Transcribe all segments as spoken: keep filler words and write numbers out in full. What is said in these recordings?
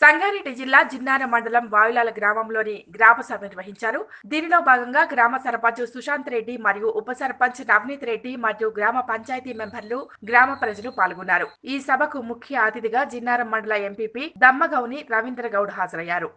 సంగారెడ్డి జిల్లా జిన్నారం మండలం వాయులాల గ్రామంలోని గ్రామ సభ నిర్వహించారు. దీనిలో భాగంగా గ్రామ సర్పంచ్ సుశాంత్ రెడ్డి మరియు ఉప సర్పంచ్ నవనీత్ రెడ్డి మరియు గ్రామ పంచాయతీ మెంబర్లు, గ్రామ ప్రజలు పాల్గొన్నారు. ఈ సభకు ముఖ్య అతిథిగా జిన్నారం మండల ఎంపీపీ దమ్మగౌని రవీంద్ర గౌడ్ హాజరయ్యారు.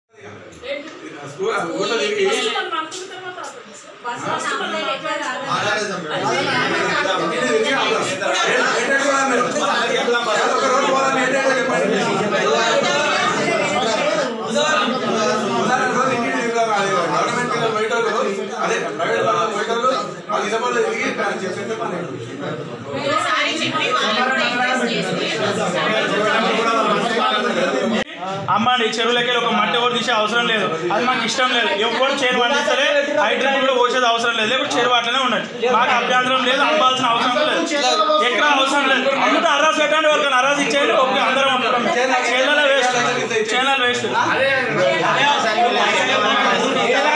అమ్మండి చెరువులకి ఒక మట్టి కూడా తీసే అవసరం లేదు, అది మాకు ఇష్టం లేదు. ఎవరు చేరు పండిస్తే హైడ్రిక్ కూడా పోసేది అవసరం లేదు, లేకపోతే చెరువు అట్లనే ఉన్నది. మాకు అభ్యంతరం లేదు, అమ్మాల్సిన అవసరం లేదు, ఎక్కడ అవసరం లేదు. అంతా అరాసు పెట్టండి, వాళ్ళకి అరాసు ఇచ్చేయండి, ఓకే అందరం ఉంటాం. చేయాలి వేస్ట్ చేయాలి వేస్ట్